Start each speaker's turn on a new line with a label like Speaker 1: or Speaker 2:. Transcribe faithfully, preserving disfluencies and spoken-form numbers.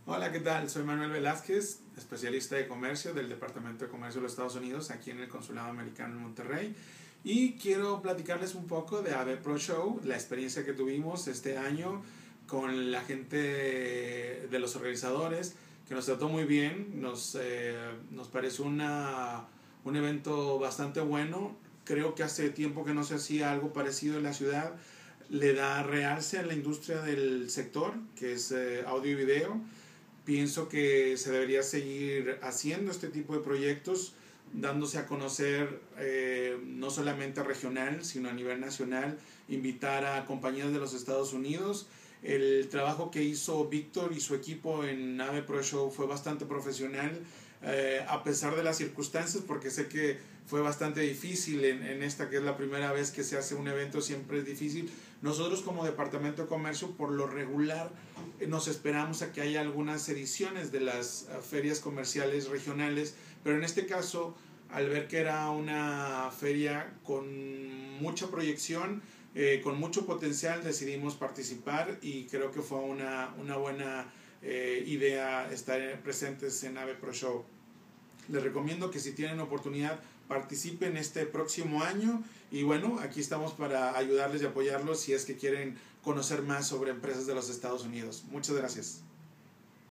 Speaker 1: Hola, ¿qué tal? Soy Manuel Velázquez, especialista de comercio del Departamento de Comercio de los Estados Unidos, aquí en el Consulado Americano en Monterrey. Y quiero platicarles un poco de A V Pro Show, la experiencia que tuvimos este año con la gente de los organizadores, que nos trató muy bien, nos, eh, nos pareció una, un evento bastante bueno. Creo que hace tiempo que no se hacía algo parecido en la ciudad. Le da realce a la industria del sector, que es eh, audio y video. Pienso que se debería seguir haciendo este tipo de proyectos, dándose a conocer eh, no solamente regional, sino a nivel nacional, invitar a compañías de los Estados Unidos. El trabajo que hizo Víctor y su equipo en A V Pro Show fue bastante profesional, eh, a pesar de las circunstancias, porque sé que fue bastante difícil en, en esta que es la primera vez que se hace un evento, siempre es difícil. Nosotros como Departamento de Comercio, por lo regular, eh, nos esperamos a que haya algunas ediciones de las uh, ferias comerciales regionales, pero en este caso, al ver que era una feria con mucha proyección, eh, con mucho potencial, decidimos participar y creo que fue una, una buena eh, idea estar presentes en A V Pro Show. Les recomiendo que si tienen oportunidad participen este próximo año y bueno, aquí estamos para ayudarles y apoyarlos si es que quieren conocer más sobre empresas de los Estados Unidos. Muchas gracias.